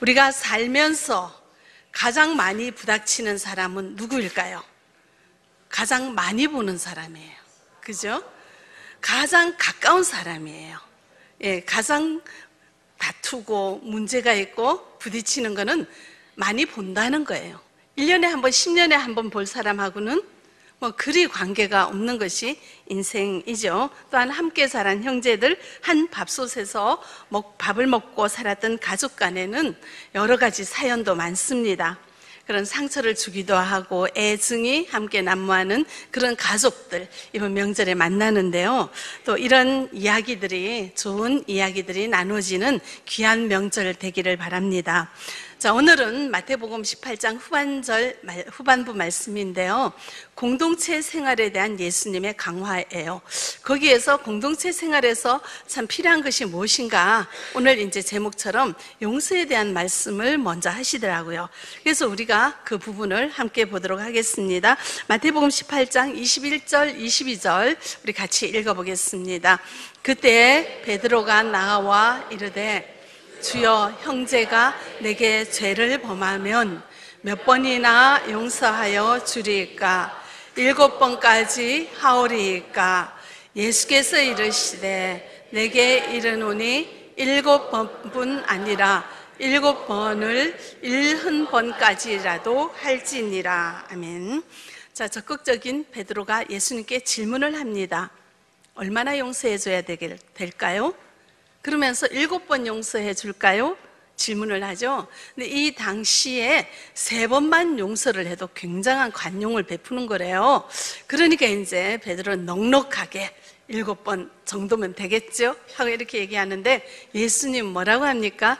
우리가 살면서 가장 많이 부닥치는 사람은 누구일까요? 가장 많이 보는 사람이에요. 그죠? 가장 가까운 사람이에요. 예, 가장 다투고 문제가 있고 부딪히는 거는 많이 본다는 거예요. 1년에 한 번, 10년에 한 번 볼 사람하고는 그리 관계가 없는 것이 인생이죠. 또한 함께 자란 형제들, 한 밥솥에서 밥을 먹고 살았던 가족 간에는 여러 가지 사연도 많습니다. 그런 상처를 주기도 하고 애증이 함께 난무하는 그런 가족들, 이번 명절에 만나는데요. 또 이런 이야기들이, 좋은 이야기들이 나눠지는 귀한 명절 되기를 바랍니다. 자, 오늘은 마태복음 18장 후반부 말씀인데요. 공동체 생활에 대한 예수님의 강화예요. 거기에서 공동체 생활에서 참 필요한 것이 무엇인가? 오늘 이제 제목처럼 용서에 대한 말씀을 먼저 하시더라고요. 그래서 우리가 그 부분을 함께 보도록 하겠습니다. 마태복음 18장 21절, 22절 우리 같이 읽어보겠습니다. 그때 베드로가 나와 이르되 주여, 형제가 내게 죄를 범하면 몇 번이나 용서하여 주리이까? 7번까지 하오리이까? 예수께서 이르시되 내게 이르노니 7번뿐 아니라 7번을 70번까지라도 할지니라. 아멘. 자, 적극적인 베드로가 예수님께 질문을 합니다. 얼마나 용서해 줘야 될까요? 그러면서 7번 용서해 줄까요? 질문을 하죠. 근데 이 당시에 3번만 용서를 해도 굉장한 관용을 베푸는 거래요. 그러니까 이제 베드로는 넉넉하게 7번 정도면 되겠죠? 하고 이렇게 얘기하는데 예수님 뭐라고 합니까?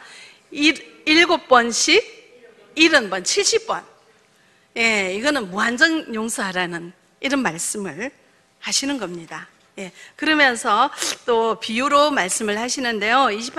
7번씩 70번, 70번. 예, 이거는 무한정 용서하라는 이런 말씀을 하시는 겁니다. 예, 그러면서 또 비유로 말씀을 하시는데요.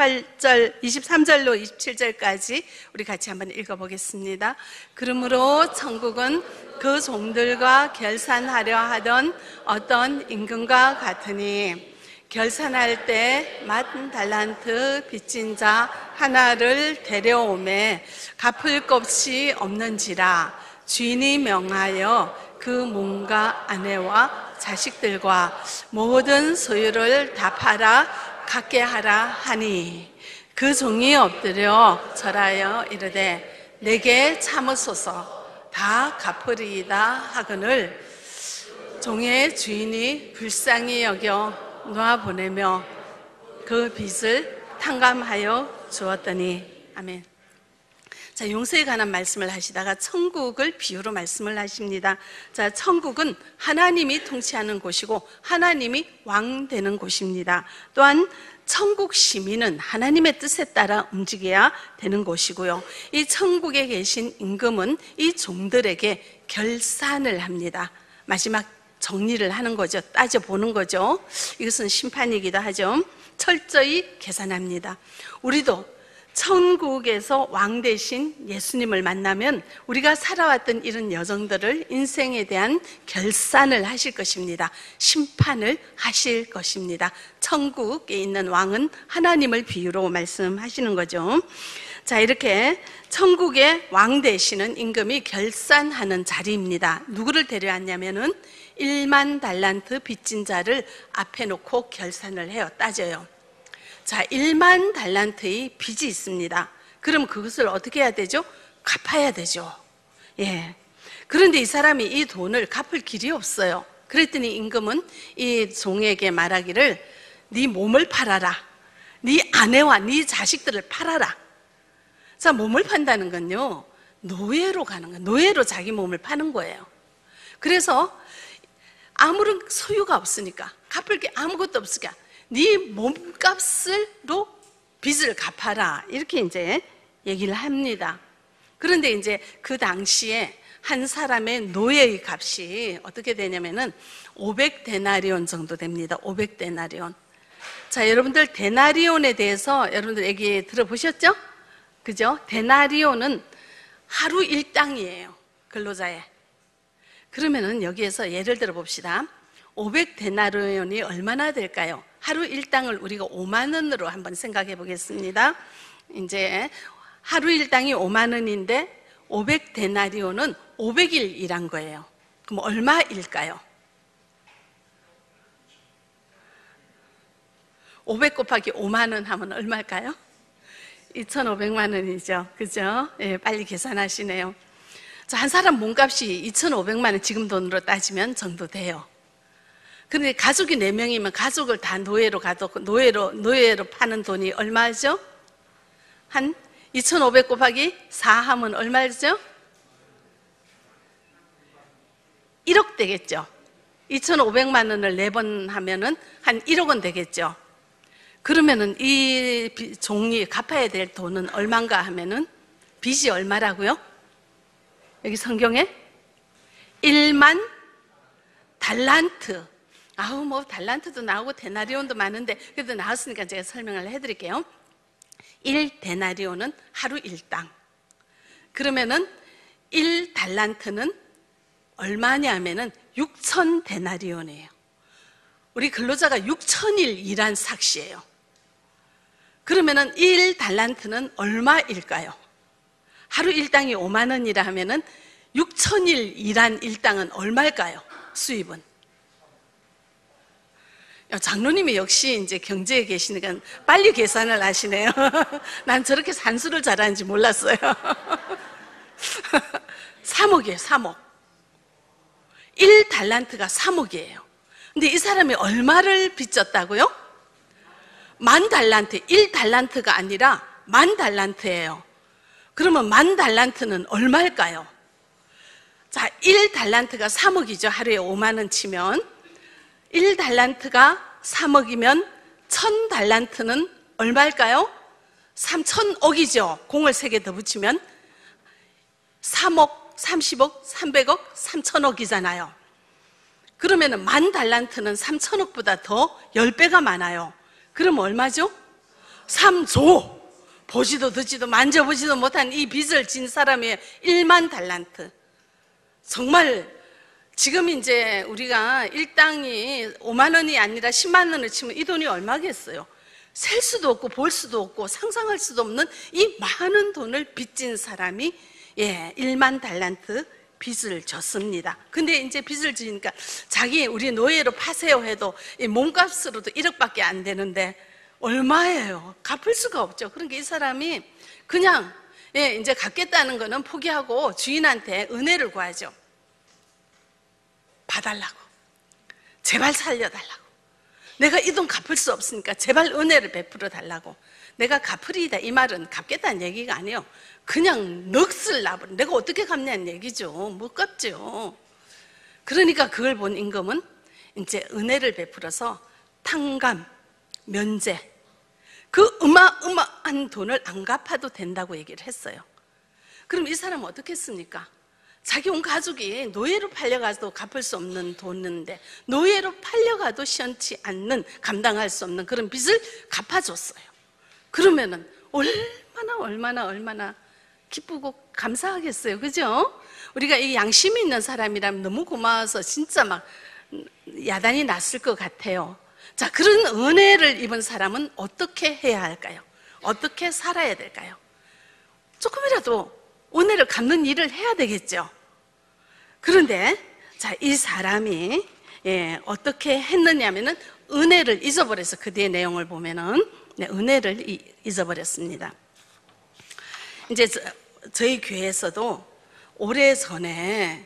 23절로 27절까지 우리 같이 한번 읽어보겠습니다. 그러므로 천국은 그 종들과 결산하려 하던 어떤 임금과 같으니 결산할 때 10달란트 빚진 자 하나를 데려오매 갚을 것이 없는지라 주인이 명하여 그 몸과 아내와 자식들과 모든 소유를 다 팔아 갖게 하라 하니 그 종이 엎드려 절하여 이르되 내게 참으소서 다 갚으리이다 하거늘 종의 주인이 불쌍히 여겨 놓아보내며 그 빚을 탕감하여 주었더니. 아멘. 자, 용서에 관한 말씀을 하시다가 천국을 비유로 말씀을 하십니다. 자, 천국은 하나님이 통치하는 곳이고 하나님이 왕 되는 곳입니다. 또한 천국 시민은 하나님의 뜻에 따라 움직여야 되는 곳이고요. 이 천국에 계신 임금은 이 종들에게 결산을 합니다. 마지막 정리를 하는 거죠. 따져보는 거죠. 이것은 심판이기도 하죠. 철저히 계산합니다. 우리도 천국에서 왕 대신 예수님을 만나면 우리가 살아왔던 이런 여정들을, 인생에 대한 결산을 하실 것입니다. 심판을 하실 것입니다. 천국에 있는 왕은 하나님을 비유로 말씀하시는 거죠. 자, 이렇게 천국의 왕 되시는 임금이 결산하는 자리입니다. 누구를 데려왔냐면은 1만 달란트 빚진 자를 앞에 놓고 결산을 해요. 따져요. 자, 1만 달란트의 빚이 있습니다. 그럼 그것을 어떻게 해야 되죠? 갚아야 되죠. 예. 그런데 이 사람이 이 돈을 갚을 길이 없어요. 그랬더니 임금은 이 종에게 말하기를 네 몸을 팔아라. 네 아내와 네 자식들을 팔아라. 자, 몸을 판다는 건요, 노예로 가는 거예요. 노예로 자기 몸을 파는 거예요. 그래서 아무런 소유가 없으니까, 갚을 게 아무것도 없으니까 네 몸값으로 빚을 갚아라. 이렇게 이제 얘기를 합니다. 그런데 이제 그 당시에 한 사람의 노예의 값이 어떻게 되냐면은 500데나리온 정도 됩니다. 500데나리온. 자, 여러분들 데나리온에 대해서 여러분들 얘기 들어보셨죠? 그죠? 데나리온은 하루 일당이에요. 근로자의. 그러면은 여기에서 예를 들어 봅시다. 500데나리온이 얼마나 될까요? 하루 일당을 우리가 5만 원으로 한번 생각해 보겠습니다. 이제 하루 일당이 5만 원인데 500데나리온은 500일 일한 거예요. 그럼 얼마일까요? 500 곱하기 5만 원 하면 얼마일까요? 2,500만 원이죠. 그죠? 예, 빨리 계산하시네요. 자, 한 사람 몸값이 2,500만 원 지금 돈으로 따지면 정도 돼요. 그런데 가족이 4명이면 가족을 다 노예로 가도 노예로 파는 돈이 얼마죠? 한 2,500 곱하기 4 하면 얼마죠? 1억 되겠죠. 2,500만 원을 4번 하면은 한 1억 원 되겠죠. 그러면은 이 종이 갚아야 될 돈은 얼마인가 하면은 빚이 얼마라고요? 여기 성경에 1만 달란트. 아우 뭐 달란트도 나오고 데나리온도 많은데 그래도 나왔으니까 제가 설명을 해드릴게요. 1데나리온은 하루 일당. 그러면은 1달란트는 얼마냐 하면은 6,000데나리온이에요. 우리 근로자가 6,000일 일한 삭시예요. 그러면은 1달란트는 얼마일까요? 하루 일당이 5만 원이라 하면은 6,000일 일한 일당은 얼마일까요? 수입은? 장로님이 역시 이제 경제에 계시니까 빨리 계산을 하시네요. 난 저렇게 산수를 잘하는지 몰랐어요. 3억이에요, 3억. 1달란트가 3억이에요. 근데 이 사람이 얼마를 빚졌다고요? 10,000달란트, 1달란트가 아니라 10,000달란트예요. 그러면 10,000달란트는 얼마일까요? 자, 1달란트가 3억이죠. 하루에 5만 원 치면 1달란트가 3억이면 1,000달란트는 얼마일까요? 3,000억이죠. 공을 3개 더 붙이면 3억, 30억, 300억, 3,000억이잖아요. 그러면 10,000달란트는 3,000억보다 더 10배가 많아요. 그럼 얼마죠? 3조. 보지도 듣지도 만져보지도 못한 이 빚을 진 사람이 1만 달란트. 정말 지금 이제 우리가 일당이 5만 원이 아니라 10만 원을 치면 이 돈이 얼마겠어요? 셀 수도 없고 볼 수도 없고 상상할 수도 없는 이 많은 돈을 빚진 사람이 1만 달란트 빚을 졌습니다. 근데 이제 빚을 지니까 우리 노예로 파세요 해도 이 몸값으로도 1억밖에 안 되는데 얼마예요? 갚을 수가 없죠. 그러니까 이 사람이 그냥 이제 갚겠다는 거는 포기하고 주인한테 은혜를 구하죠. 봐달라고. 제발 살려달라고. 내가 이 돈 갚을 수 없으니까 제발 은혜를 베풀어 달라고. 내가 갚으리이다 이 말은 갚겠다는 얘기가 아니에요. 그냥 넋을 놔버려. 내가 어떻게 갚냐는 얘기죠. 못 갚죠. 그러니까 그걸 본 임금은 이제 은혜를 베풀어서 탕감, 면제, 그 어마어마한 돈을 안 갚아도 된다고 얘기를 했어요. 그럼 이 사람은 어떻게 했습니까? 자기 온 가족이 노예로 팔려가도 갚을 수 없는 돈인데 노예로 팔려가도 시원치 않는, 감당할 수 없는 그런 빚을 갚아줬어요. 그러면은 얼마나 기쁘고 감사하겠어요. 그죠? 우리가 이 양심이 있는 사람이라면 너무 고마워서 진짜 막 야단이 났을 것 같아요. 자, 그런 은혜를 입은 사람은 어떻게 해야 할까요? 어떻게 살아야 될까요? 조금이라도 은혜를 갚는 일을 해야 되겠죠. 그런데 자, 이 사람이 어떻게 했느냐면은 은혜를 잊어버려서 그 뒤에 내용을 보면은 은혜를 잊어버렸습니다. 이제 저희 교회에서도 오래전에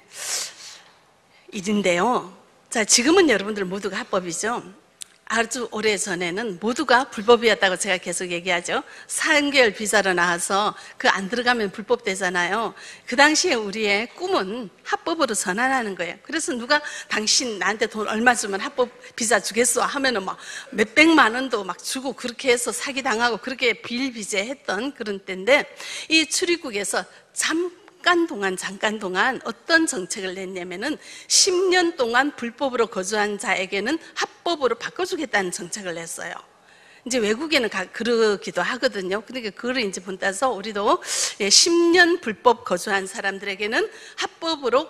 일인데요. 자, 지금은 여러분들 모두가 합법이죠. 아주 오래전에는 모두가 불법이었다고 제가 계속 얘기하죠. 3개월 비자로 나와서 그 안 들어가면 불법 되잖아요. 그 당시에 우리의 꿈은 합법으로 전환하는 거예요. 그래서 누가 당신 나한테 돈 얼마 주면 합법 비자 주겠어 하면은 막 몇백만 원도 막 주고 그렇게 해서 사기당하고 그렇게 비일비재했던 그런 때인데 이 출입국에서 잠깐 동안 어떤 정책을 냈냐면은 10년 동안 불법으로 거주한 자에게는 합법으로 바꿔주겠다는 정책을 냈어요. 이제 외국에는 그러기도 하거든요. 그러니까 그걸 이제 본따서 우리도 10년 불법 거주한 사람들에게는 합법으로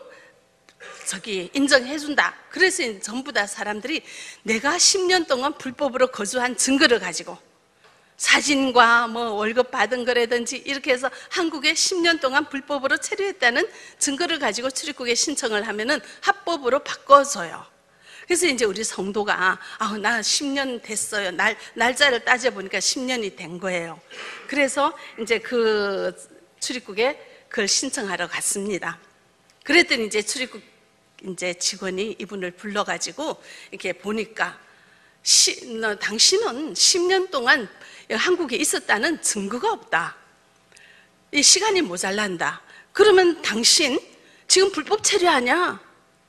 인정해준다. 그래서 전부 다 사람들이 내가 10년 동안 불법으로 거주한 증거를 가지고 사진과 뭐 월급 받은 거라든지 이렇게 해서 한국에 10년 동안 불법으로 체류했다는 증거를 가지고 출입국에 신청을 하면은 합법으로 바꿔줘요. 그래서 이제 우리 성도가 나 10년 됐어요. 날짜를 따져보니까 10년이 된 거예요. 그래서 이제 그 출입국에 그걸 신청하러 갔습니다. 그랬더니 이제 출입국 이제 직원이 이분을 불러가지고 이렇게 보니까 당신은 10년 동안 한국에 있었다는 증거가 없다. 이 시간이 모자란다. 그러면 당신 지금 불법 체류하냐?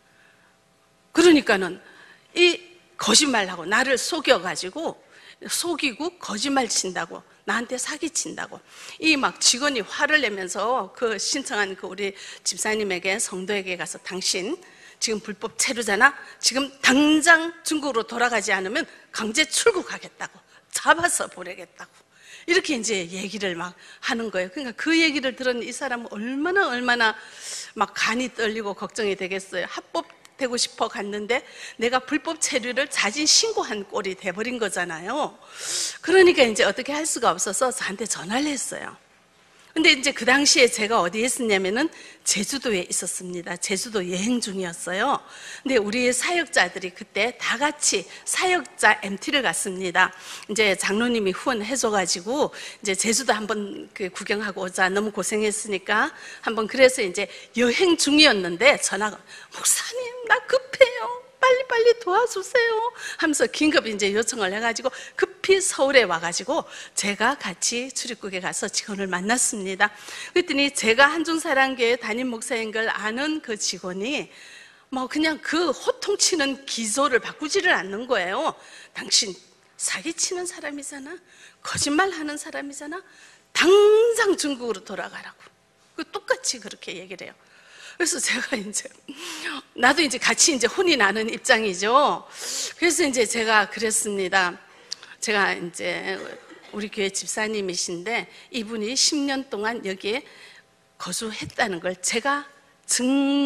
그러니까는 이 거짓말하고 나를 속이고 거짓말 친다고 나한테 사기 친다고 이 막 직원이 화를 내면서 그 신청한 그 우리 집사님에게 성도에게 가서 당신 지금 불법 체류잖아. 지금 당장 중국으로 돌아가지 않으면 강제 출국하겠다고 잡아서 보내겠다고 이렇게 이제 얘기를 막 하는 거예요. 그러니까 그 얘기를 들은 이 사람은 얼마나 막 간이 떨리고 걱정이 되겠어요. 합법되고 싶어 갔는데 내가 불법 체류를 자진 신고한 꼴이 돼버린 거잖아요. 그러니까 이제 어떻게 할 수가 없어서 저한테 전화를 했어요. 근데 이제 그 당시에 제가 어디에 있었냐면은 제주도에 있었습니다. 제주도 여행 중이었어요. 근데 우리 사역자들이 그때 다 같이 사역자 MT를 갔습니다. 이제 장로님이 후원해줘가지고 이제 제주도 한번 구경하고 오자. 너무 고생했으니까 한번 그래서 이제 여행 중이었는데 전화가 목사님 나 급해요. 빨리 도와주세요 하면서 긴급히 이제 요청을 해가지고 급히 서울에 와가지고 제가 같이 출입국에 가서 직원을 만났습니다. 그랬더니 제가 한중사랑교회 담임 목사인 걸 아는 그 직원이 뭐 그냥 그 호통치는 기조를 바꾸지를 않는 거예요. 당신 사기치는 사람이잖아. 거짓말하는 사람이잖아. 당장 중국으로 돌아가라고. 똑같이 그렇게 얘기를 해요. 그래서 제가 이제 나도 이제 같이 이제 혼이 나는 입장이죠. 그래서 이제 제가 그랬습니다. 제가 이제 우리 교회 집사님이신데 이분이 10년 동안 여기에 거주했다는 걸 제가 제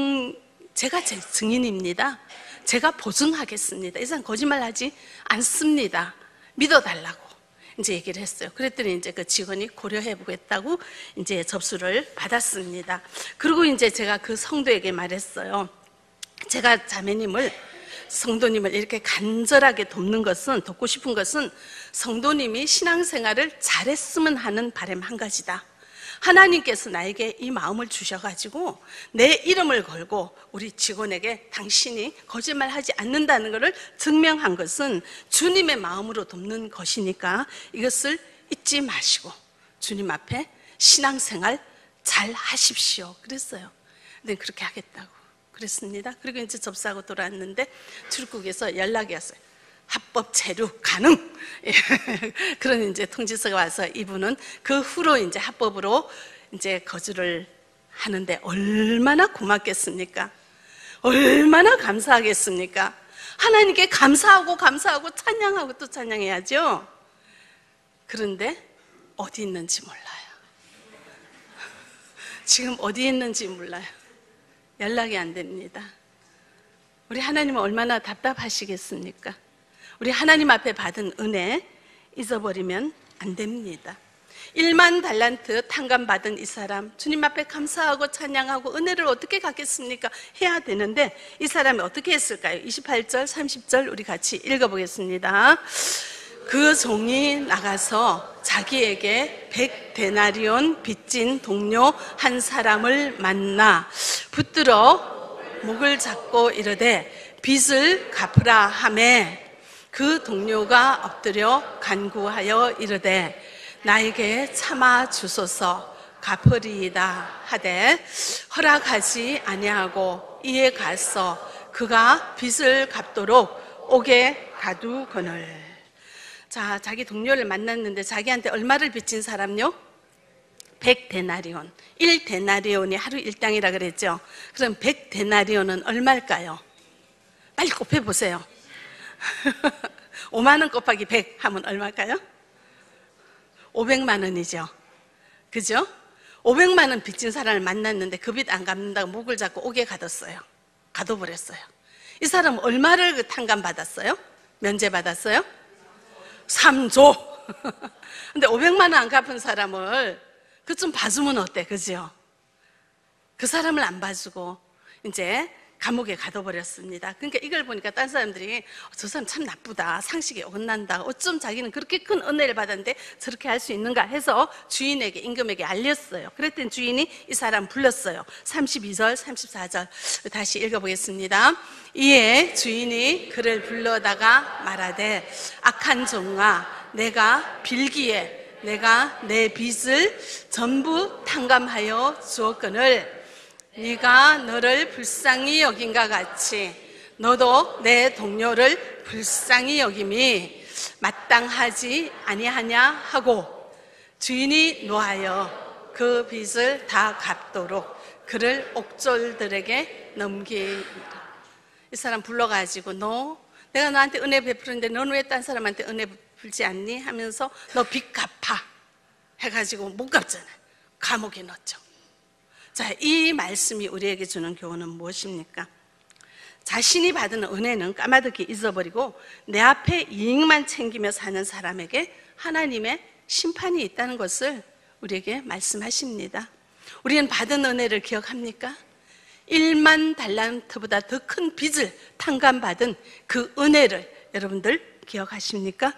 증인입니다. 제가 보증하겠습니다. 이 사람 거짓말하지 않습니다. 믿어달라고 이제 얘기를 했어요. 그랬더니 이제 그 직원이 고려해 보겠다고 이제 접수를 받았습니다. 그리고 이제 제가 그 성도에게 말했어요. 제가 성도님을 이렇게 간절하게 돕고 싶은 것은 성도님이 신앙생활을 잘했으면 하는 바람 한 가지다. 하나님께서 나에게 이 마음을 주셔가지고 내 이름을 걸고 우리 직원에게 당신이 거짓말하지 않는다는 것을 증명한 것은 주님의 마음으로 돕는 것이니까 이것을 잊지 마시고 주님 앞에 신앙생활 잘 하십시오. 그랬어요. 근데 그렇게 하겠다고 그랬습니다. 그리고 이제 접수하고 돌아왔는데 출국에서 연락이 왔어요. 합법 체류 가능. 그런 이제 통지서가 와서 이분은 그 후로 이제 합법으로 이제 거주를 하는데 얼마나 고맙겠습니까? 얼마나 감사하겠습니까? 하나님께 감사하고 찬양하고 또 찬양해야죠. 그런데 어디 있는지 몰라요. 지금 어디 있는지 몰라요. 연락이 안 됩니다. 우리 하나님은 얼마나 답답하시겠습니까? 우리 하나님 앞에 받은 은혜 잊어버리면 안 됩니다. 1만 달란트 탕감받은 이 사람 주님 앞에 감사하고 찬양하고 은혜를 어떻게 갚겠습니까? 해야 되는데 이 사람이 어떻게 했을까요? 28절 30절 우리 같이 읽어보겠습니다. 그 종이 나가서 자기에게 100데나리온 빚진 동료 한 사람을 만나 붙들어 목을 잡고 이르되 빚을 갚으라 하매 그 동료가 엎드려 간구하여 이르되 나에게 참아 주소서 갚으리이다 하되 허락하지 아니하고 이에 가서 그가 빚을 갚도록 옥에 가두거늘. 자, 자기 동료를 만났는데 자기한테 얼마를 빚진 사람요? 100데나리온. 1데나리온이 하루 일당이라 그랬죠. 그럼 100데나리온은 얼마일까요? 빨리 곱해보세요. 5만 원 곱하기 100 하면 얼마일까요? 500만 원이죠. 그죠? 500만 원 빚진 사람을 만났는데 그 빚 안 갚는다고 목을 잡고 옥에 가둬버렸어요. 이 사람 얼마를 탕감받았어요? 면제받았어요? 3조. 근데 500만 원 안 갚은 사람을 그 좀 봐주면 어때? 그죠? 그 사람을 안 봐주고 이제 감옥에 가둬버렸습니다. 그러니까 이걸 보니까 딴 사람들이 저 사람 참 나쁘다, 상식에 어긋난다, 어쩜 자기는 그렇게 큰 은혜를 받았는데 저렇게 할 수 있는가 해서 주인에게, 임금에게 알렸어요. 그랬더니 주인이 이 사람 불렀어요. 32절 34절 다시 읽어보겠습니다. 이에 주인이 그를 불러다가 말하되 악한 종아, 내가 빌기에 내가 내 빚을 전부 탕감하여 주었거늘 네가 너를 불쌍히 여긴가 같이 너도 내 동료를 불쌍히 여김이 마땅하지 아니하냐 하고 주인이 노하여 그 빚을 다 갚도록 그를 옥졸들에게 넘기니라. 이 사람 불러가지고 내가 너한테 은혜 베푸는데 너는 왜 딴 사람한테 은혜 베풀지 않니? 하면서 너 빚 갚아 해가지고 못 갚잖아요. 감옥에 넣었죠. 자, 이 말씀이 우리에게 주는 교훈은 무엇입니까? 자신이 받은 은혜는 까마득히 잊어버리고 내 앞에 이익만 챙기며 사는 사람에게 하나님의 심판이 있다는 것을 우리에게 말씀하십니다. 우리는 받은 은혜를 기억합니까? 1만 달란트보다 더 큰 빚을 탕감받은 그 은혜를 여러분들 기억하십니까?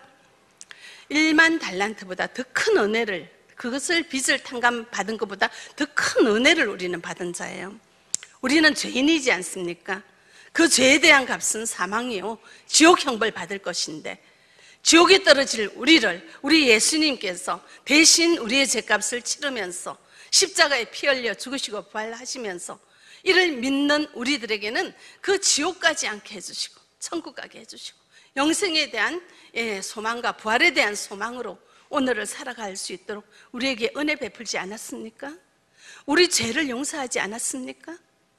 1만 달란트보다 더 큰 은혜를, 그것을 빚을 탕감받은 것보다 더 큰 은혜를 우리는 받은 자예요. 우리는 죄인이지 않습니까? 그 죄에 대한 값은 사망이요, 지옥 형벌 받을 것인데 지옥에 떨어질 우리 예수님께서 대신 우리의 죄값을 치르면서 십자가에 피 흘려 죽으시고 부활하시면서 이를 믿는 우리들에게는 그 지옥까지 않게 해주시고 천국 가게 해주시고 영생에 대한 소망과 부활에 대한 소망으로 오늘을 살아갈 수 있도록 우리에게 은혜 베풀지 않았습니까? 우리 죄를 용서하지 않았습니까?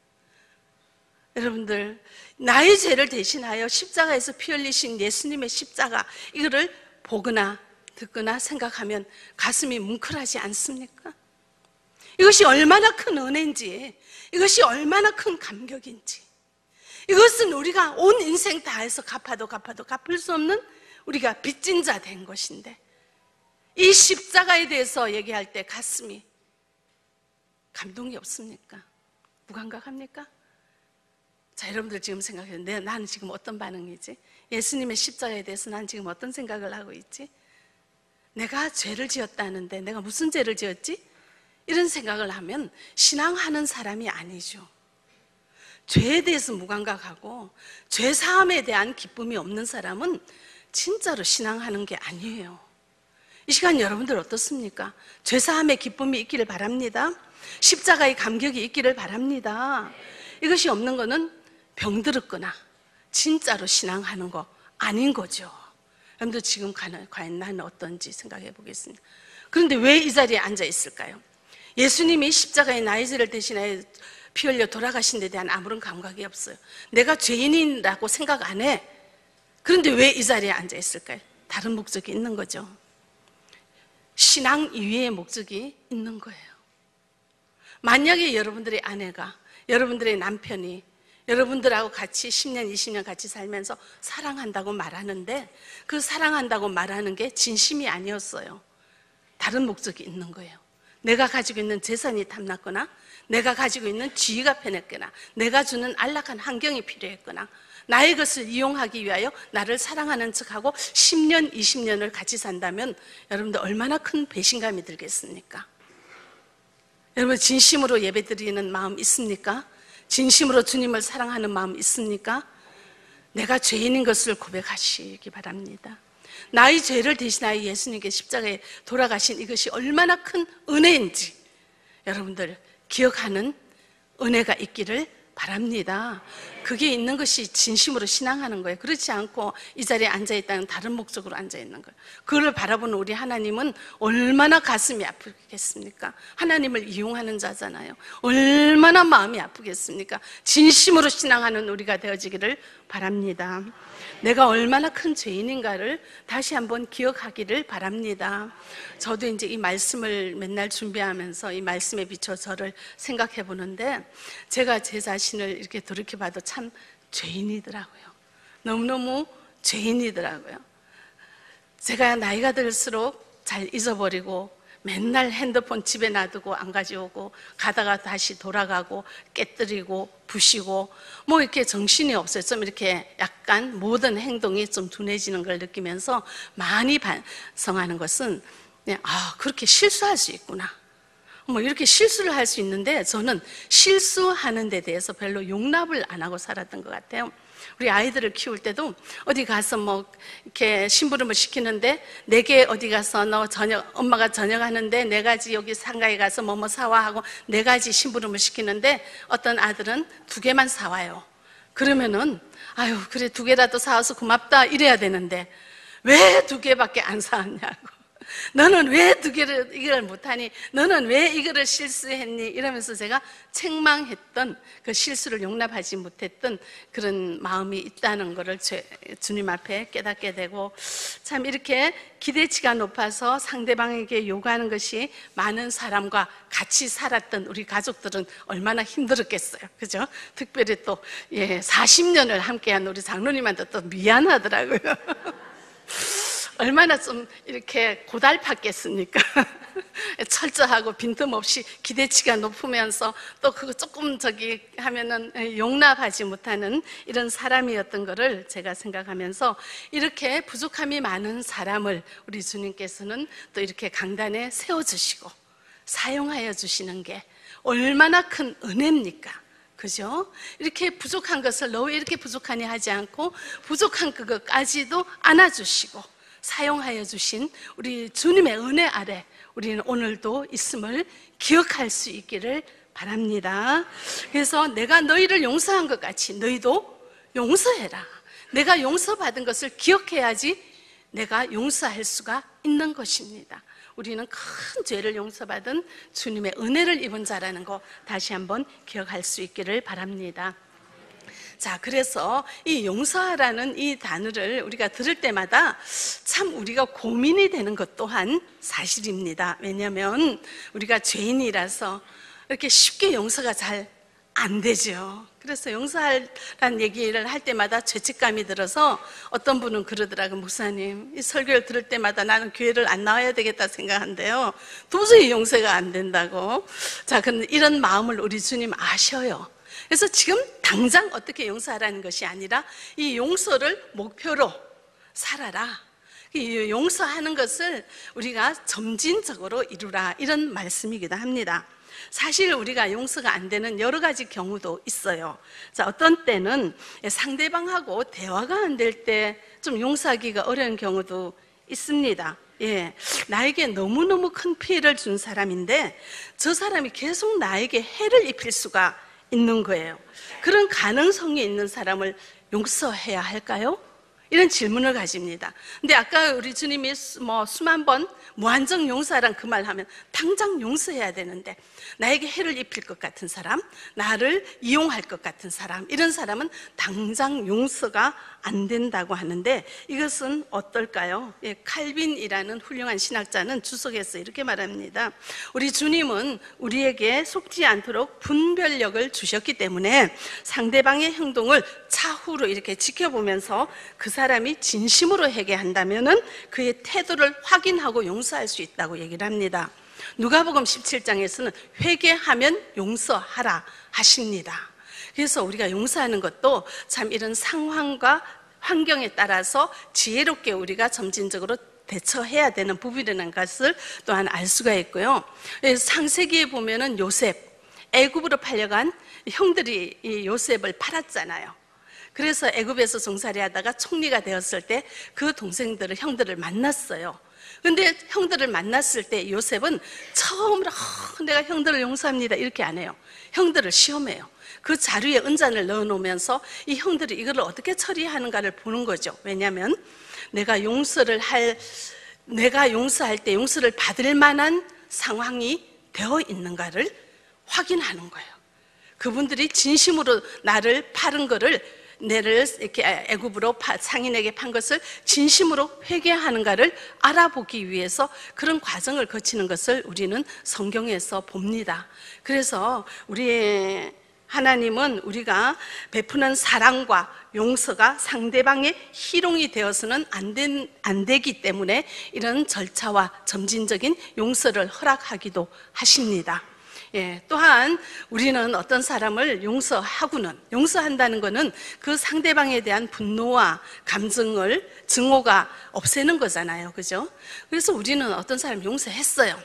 여러분들, 나의 죄를 대신하여 십자가에서 피 흘리신 예수님의 십자가, 이거를 보거나 듣거나 생각하면 가슴이 뭉클하지 않습니까? 이것이 얼마나 큰 은혜인지, 이것이 얼마나 큰 감격인지, 이것은 우리가 온 인생 다해서 갚아도 갚을 수 없는 우리가 빚진 자 된 것인데, 이 십자가에 대해서 얘기할 때 가슴이 감동이 없습니까? 무감각합니까? 자, 여러분들 지금 생각해요. 나는 지금 어떤 반응이지? 예수님의 십자가에 대해서 난 지금 어떤 생각을 하고 있지? 내가 죄를 지었다는데 내가 무슨 죄를 지었지? 이런 생각을 하면 신앙하는 사람이 아니죠. 죄에 대해서 무감각하고 죄 사함에 대한 기쁨이 없는 사람은 진짜로 신앙하는 게 아니에요. 이 시간 여러분들 어떻습니까? 죄 사함의 기쁨이 있기를 바랍니다. 십자가의 감격이 있기를 바랍니다. 이것이 없는 거는 병들었거나 진짜로 신앙하는 거 아닌 거죠. 여러분들 지금 과연 나는 어떤지 생각해 보겠습니다. 그런데 왜 이 자리에 앉아 있을까요? 예수님이 십자가에 나의 죄를 대신하여 피 흘려 돌아가신 데 대한 아무런 감각이 없어요. 내가 죄인이라고 생각 안 해. 그런데 왜 이 자리에 앉아 있을까요? 다른 목적이 있는 거죠. 신앙 이외의 목적이 있는 거예요. 만약에 여러분들의 아내가, 여러분들의 남편이 여러분들하고 같이 10년, 20년 같이 살면서 사랑한다고 말하는데 그 사랑한다고 말하는 게 진심이 아니었어요. 다른 목적이 있는 거예요. 내가 가지고 있는 재산이 탐났거나 내가 가지고 있는 지위가 편했거나 내가 주는 안락한 환경이 필요했거나 나의 것을 이용하기 위하여 나를 사랑하는 척하고 10년, 20년을 같이 산다면 여러분들 얼마나 큰 배신감이 들겠습니까? 여러분 진심으로 예배드리는 마음 있습니까? 진심으로 주님을 사랑하는 마음 있습니까? 내가 죄인인 것을 고백하시기 바랍니다. 나의 죄를 대신하여 예수님께 십자가에 돌아가신 이것이 얼마나 큰 은혜인지 여러분들 기억하는 은혜가 있기를 바랍니다. 그게 있는 것이 진심으로 신앙하는 거예요. 그렇지 않고 이 자리에 앉아있다는 다른 목적으로 앉아있는 거예요. 그걸 바라보는 우리 하나님은 얼마나 가슴이 아프겠습니까? 하나님을 이용하는 자잖아요. 얼마나 마음이 아프겠습니까? 진심으로 신앙하는 우리가 되어지기를 바랍니다. 내가 얼마나 큰 죄인인가를 다시 한번 기억하기를 바랍니다. 저도 이제 이 말씀을 맨날 준비하면서 이 말씀에 비춰 저를 생각해 보는데 제가 제 자신을 이렇게 돌이켜봐도 참 죄인이더라고요. 너무너무 죄인이더라고요. 제가 나이가 들수록 잘 잊어버리고 맨날 핸드폰 집에 놔두고 안 가져오고 가다가 다시 돌아가고 깨뜨리고 부시고 뭐 이렇게 정신이 없어요. 좀 이렇게 약간 모든 행동이 좀 둔해지는 걸 느끼면서 많이 반성하는 것은 그렇게 실수할 수 있구나. 뭐 이렇게 실수를 할 수 있는데 저는 실수하는 데 대해서 별로 용납을 안 하고 살았던 것 같아요. 우리 아이들을 키울 때도 어디 가서 뭐 이렇게 심부름을 시키는데 4개 어디 가서 너 저녁 엄마가 저녁 하는데 4가지 여기 상가에 가서 뭐뭐 사와 하고 4가지 심부름을 시키는데 어떤 아들은 2개만 사와요. 그러면은 아유 그래 2개라도 사와서 고맙다 이래야 되는데 왜 2개밖에 안 사왔냐고. 너는 왜 2개를 이걸 못하니? 너는 왜 이거를 실수했니? 이러면서 제가 책망했던 그 실수를 용납하지 못했던 그런 마음이 있다는 것을 주님 앞에 깨닫게 되고, 참 이렇게 기대치가 높아서 상대방에게 요구하는 것이 많은 사람과 같이 살았던 우리 가족들은 얼마나 힘들었겠어요. 그죠? 특별히 또 40년을 함께한 우리 장로님한테 또 미안하더라고요. 얼마나 좀 이렇게 고달팠겠습니까? 철저하고 빈틈없이 기대치가 높으면서 또 그거 조금 하면은 용납하지 못하는 이런 사람이었던 것을 제가 생각하면서 이렇게 부족함이 많은 사람을 우리 주님께서는 또 이렇게 강단에 세워주시고 사용하여 주시는 게 얼마나 큰 은혜입니까? 그죠? 이렇게 부족한 것을 너 왜 이렇게 부족하니 하지 않고 부족한 그것까지도 안아주시고 사용하여 주신 우리 주님의 은혜 아래 우리는 오늘도 있음을 기억할 수 있기를 바랍니다. 그래서 내가 너희를 용서한 것 같이 너희도 용서해라. 내가 용서받은 것을 기억해야지 내가 용서할 수가 있는 것입니다. 우리는 큰 죄를 용서받은 주님의 은혜를 입은 자라는 거 다시 한번 기억할 수 있기를 바랍니다. 자, 그래서 이 용서하라는 이 단어를 우리가 들을 때마다 참 우리가 고민이 되는 것 또한 사실입니다. 왜냐하면 우리가 죄인이라서 이렇게 쉽게 용서가 잘 안 되죠. 그래서 용서하라는 얘기를 할 때마다 죄책감이 들어서 어떤 분은 그러더라고요. 목사님, 이 설교를 들을 때마다 나는 교회를 안 나와야 되겠다 생각한대요. 도저히 용서가 안 된다고. 자, 근데 이런 마음을 우리 주님 아셔요. 그래서 지금 당장 어떻게 용서하라는 것이 아니라 이 용서를 목표로 살아라. 이 용서하는 것을 우리가 점진적으로 이루라, 이런 말씀이기도 합니다. 사실 우리가 용서가 안 되는 여러 가지 경우도 있어요. 자, 어떤 때는 상대방하고 대화가 안 될 때 좀 용서하기가 어려운 경우도 있습니다. 나에게 너무너무 큰 피해를 준 사람인데 저 사람이 계속 나에게 해를 입힐 수가 있는 거예요. 그런 가능성이 있는 사람을 용서해야 할까요? 이런 질문을 가집니다. 근데 아까 우리 주님이 수만 번 무한정 용서란 그 말 하면 당장 용서해야 되는데 나에게 해를 입힐 것 같은 사람, 나를 이용할 것 같은 사람, 이런 사람은 당장 용서가 안 된다고 하는데 이것은 어떨까요? 칼빈이라는 훌륭한 신학자는 주석에서 이렇게 말합니다. 우리 주님은 우리에게 속지 않도록 분별력을 주셨기 때문에 상대방의 행동을 차후로 이렇게 지켜보면서 그 사람이 진심으로 회개한다면은 그의 태도를 확인하고 용서할 수 있다고 얘기를 합니다. 누가복음 17장에서는 회개하면 용서하라 하십니다. 그래서 우리가 용서하는 것도 참 이런 상황과 환경에 따라서 지혜롭게 우리가 점진적으로 대처해야 되는 부분이라는 것을 또한 알 수가 있고요. 창세기에 보면은 요셉, 애굽으로 팔려간 형들이 이 요셉을 팔았잖아요. 그래서 애굽에서 종살이 하다가 총리가 되었을 때 그 동생들을, 형들을 만났어요. 근데 형들을 만났을 때 요셉은 처음으로 내가 형들을 용서합니다 이렇게 안 해요. 형들을 시험해요. 그 자루에 은잔을 넣어놓으면서 이 형들이 이걸 어떻게 처리하는가를 보는 거죠. 왜냐하면 내가 용서할 때 용서를 받을 만한 상황이 되어 있는가를 확인하는 거예요. 그분들이 진심으로 나를 파는 거를, 내를 이렇게 애굽으로 상인에게 판 것을 진심으로 회개하는가를 알아보기 위해서 그런 과정을 거치는 것을 우리는 성경에서 봅니다. 그래서 우리의 하나님은 우리가 베푸는 사랑과 용서가 상대방의 희롱이 되어서는 안 되기 때문에 이런 절차와 점진적인 용서를 허락하기도 하십니다. 또한 우리는 어떤 사람을 용서한다는 것은 그 상대방에 대한 분노와 감정을, 증오가 없애는 거잖아요. 그죠? 그래서 우리는 어떤 사람 용서했어요.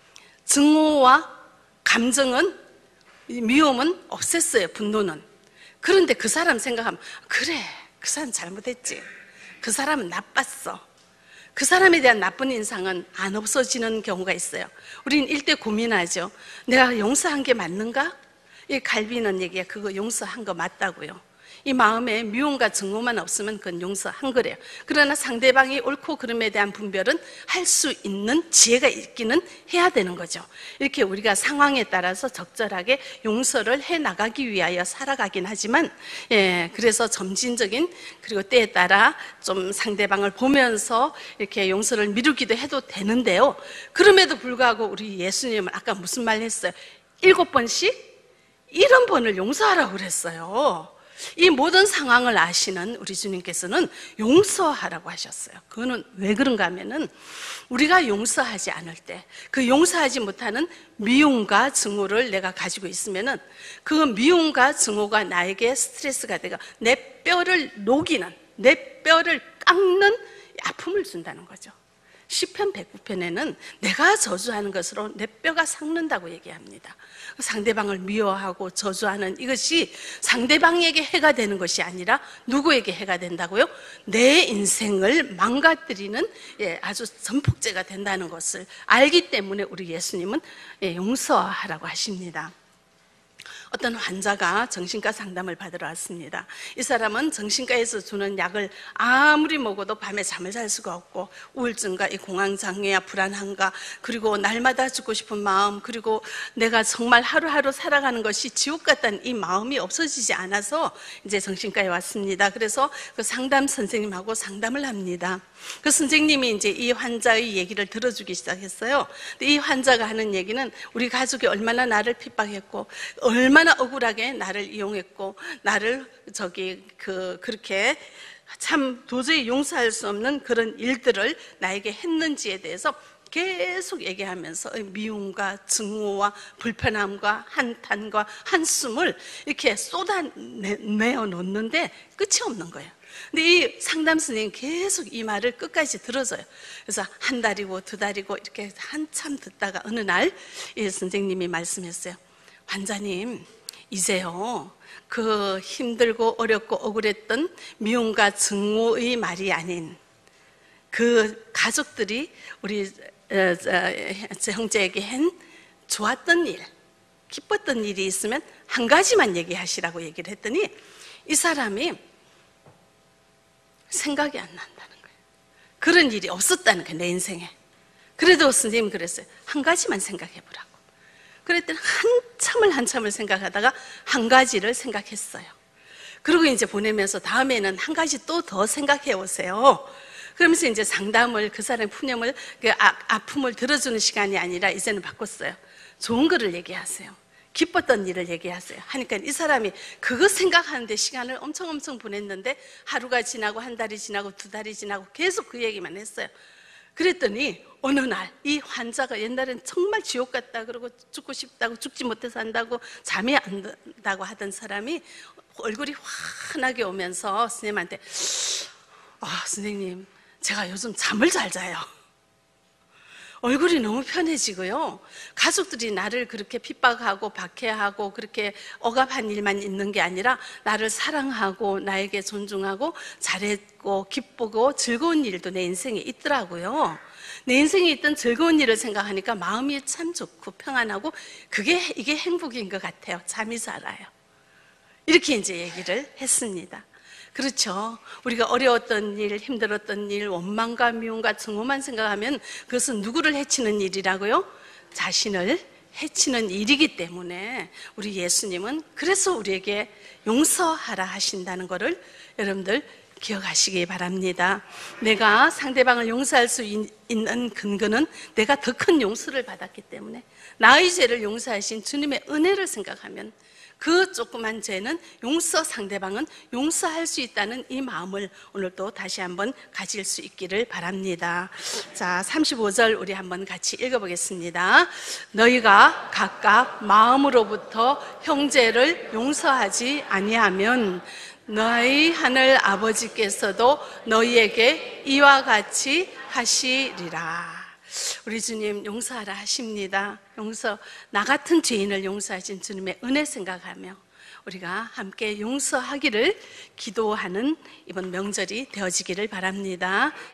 증오와 감정은, 미움은 없앴어요. 분노는. 그런데 그 사람 생각하면, 그래, 그 사람 잘못했지, 그 사람은 나빴어, 그 사람에 대한 나쁜 인상은 안 없어지는 경우가 있어요. 우리는 일대 고민하죠. 내가 용서한 게 맞는가? 이 갈비는 얘기야, 그거 용서한 거 맞다고요. 이 마음에 미움과 증오만 없으면 그건 용서한 거래요. 그러나 상대방이 옳고 그름에 대한 분별은 할 수 있는 지혜가 있기는 해야 되는 거죠. 이렇게 우리가 상황에 따라서 적절하게 용서를 해 나가기 위하여 살아가긴 하지만, 그래서 점진적인, 그리고 때에 따라 좀 상대방을 보면서 이렇게 용서를 미루기도 해도 되는데요. 그럼에도 불구하고 우리 예수님은 아까 무슨 말 했어요? 7번씩 70번을 용서하라고 그랬어요. 이 모든 상황을 아시는 우리 주님께서는 용서하라고 하셨어요. 그거는 왜 그런가 하면은, 우리가 용서하지 않을 때, 그 용서하지 못하는 미움과 증오를 내가 가지고 있으면은, 그 미움과 증오가 나에게 스트레스가 되고 내 뼈를 녹이는, 내 뼈를 깎는 아픔을 준다는 거죠. 시편 109편에는 내가 저주하는 것으로 내 뼈가 삭는다고 얘기합니다. 상대방을 미워하고 저주하는 이것이 상대방에게 해가 되는 것이 아니라 누구에게 해가 된다고요? 내 인생을 망가뜨리는 아주 전폭제가 된다는 것을 알기 때문에 우리 예수님은 용서하라고 하십니다. 어떤 환자가 정신과 상담을 받으러 왔습니다. 이 사람은 정신과에서 주는 약을 아무리 먹어도 밤에 잠을 잘 수가 없고, 우울증과 이 공황장애와 불안함과, 그리고 날마다 죽고 싶은 마음, 그리고 내가 정말 하루하루 살아가는 것이 지옥 같다는 이 마음이 없어지지 않아서 이제 정신과에 왔습니다. 그래서 그 상담 선생님하고 상담을 합니다. 그 선생님이 이제 이 환자의 얘기를 들어주기 시작했어요. 이 환자가 하는 얘기는, 우리 가족이 얼마나 나를 핍박했고, 얼마나 억울하게 나를 이용했고, 나를 그렇게 참 도저히 용서할 수 없는 그런 일들을 나에게 했는지에 대해서 계속 얘기하면서 미움과 증오와 불편함과 한탄과 한숨을 이렇게 쏟아내어 놓는데 끝이 없는 거예요. 근데 이 상담 선생님 계속 이 말을 끝까지 들어줘요. 그래서 한 달이고 두 달이고 이렇게 한참 듣다가 어느 날 이 선생님이 말씀했어요. 환자님, 이제요, 그 힘들고 어렵고 억울했던 미움과 증오의 말이 아닌, 그 가족들이 우리 제 형제에게 한 좋았던 일, 기뻤던 일이 있으면 한 가지만 얘기하시라고 얘기를 했더니, 이 사람이 생각이 안 난다는 거예요. 그런 일이 없었다는 거예요, 내 인생에. 그래도 선생님 그랬어요. 한 가지만 생각해 보라고. 그랬더니 한참을 생각하다가 한 가지를 생각했어요. 그리고 이제 보내면서 다음에는 한 가지 또 더 생각해 오세요. 그러면서 이제 상담을, 그 사람의 푸념을, 아픔을 들어주는 시간이 아니라 이제는 바꿨어요. 좋은 거를 얘기하세요. 기뻤던 일을 얘기하세요. 하니까 이 사람이 그거 생각하는데 시간을 엄청 보냈는데, 하루가 지나고 한 달이 지나고 두 달이 지나고 계속 그 얘기만 했어요. 그랬더니 어느 날 이 환자가, 옛날엔 정말 지옥 같다 그러고 죽고 싶다고, 죽지 못해서 한다고, 잠이 안 든다고 하던 사람이 얼굴이 환하게 오면서 선생님한테, 선생님, 제가 요즘 잠을 잘 자요. 얼굴이 너무 편해지고요, 가족들이 나를 그렇게 핍박하고 박해하고 그렇게 억압한 일만 있는 게 아니라 나를 사랑하고 나에게 존중하고 잘했고 기쁘고 즐거운 일도 내 인생에 있더라고요. 내 인생에 있던 즐거운 일을 생각하니까 마음이 참 좋고 평안하고, 이게 행복인 것 같아요. 잠이 잘 와요. 이렇게 이제 얘기를 했습니다. 그렇죠. 우리가 어려웠던 일, 힘들었던 일, 원망과 미움과 증오만 생각하면 그것은 누구를 해치는 일이라고요? 자신을 해치는 일이기 때문에 우리 예수님은 그래서 우리에게 용서하라 하신다는 것을 여러분들 기억하시기 바랍니다. 내가 상대방을 용서할 수 있는 근거는 내가 더 큰 용서를 받았기 때문에, 나의 죄를 용서하신 주님의 은혜를 생각하면 그 조그만 죄는 상대방은 용서할 수 있다는 이 마음을 오늘도 다시 한번 가질 수 있기를 바랍니다. 자, 35절 우리 한번 같이 읽어보겠습니다. 너희가 각각 마음으로부터 형제를 용서하지 아니하면 너희 하늘 아버지께서도 너희에게 이와 같이 하시리라. 우리 주님 용서하라 하십니다. 나 같은 죄인을 용서하신 주님의 은혜 생각하며 우리가 함께 용서하기를 기도하는 이번 명절이 되어지기를 바랍니다.